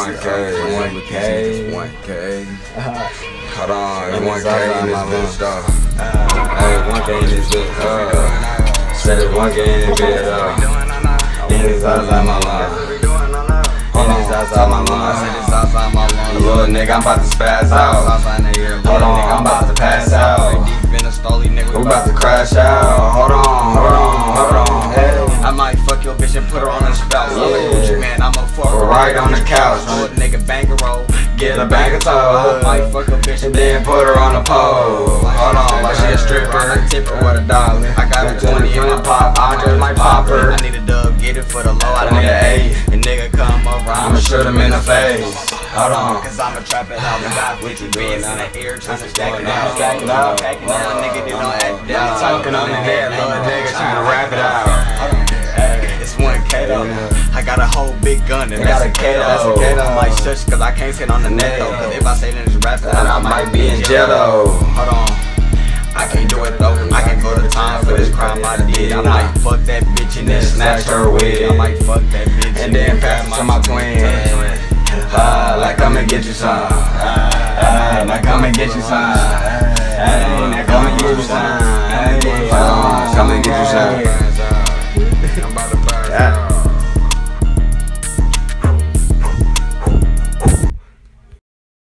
1K. Hold on, it's 1K in this bitch, though. Hey, 1K in this bitch, said it's 1K in this bitch, though. And it's outside my line. And it's outside my line. Little nigga, I'm about to spaz out. Hold on, I'm about to pass out. We about to crash out. Hold on. Hey. I might fuck your bitch and put her on a spouse. I'm a Gucci man, I'm a fucker right on the couch. Put a nigga bankroll, Get a bag of toes. might fuck a bitch And then put her on a pole. Hold on, like she a stripper. I tip her with $1. I got a 20 in my pop, I just might pop her. I need a dub, get it for the low, I need an 8. And nigga come over, I'ma shoot him in the face. Hold on. Cause I'ma trap it out. We got 50 bands in the air, tryna stack it out. Packing down, nigga, they don't act down. Talking on the head, little nigga tryna rap it out. It's 1K though. I got a whole big gun and Got a K though. I might shush cause I can't sit on the net though. Cause if I say that it's rap, then I might be in jail though. Hold on, I can't do it though. I can't go to time for this crime I did. I might fuck that bitch and then snatch her wig. I might fuck that bitch And then pass it to my twin. Like come and get you some. Like come and get you some.